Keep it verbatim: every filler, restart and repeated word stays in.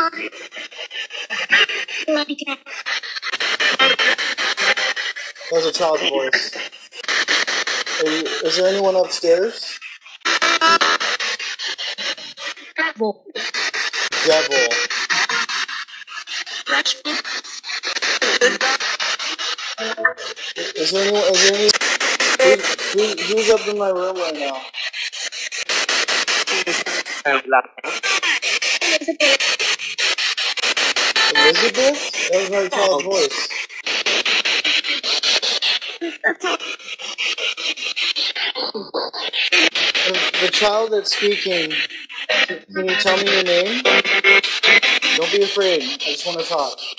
That's a child's voice. Are you, is there anyone upstairs? Devil. Devil. Is there anyone? Is there any? Who, who, who's up in my room right now? Elizabeth? That was not a child's voice. The, the child that's speaking, can you tell me your name? Don't be afraid. I just want to talk.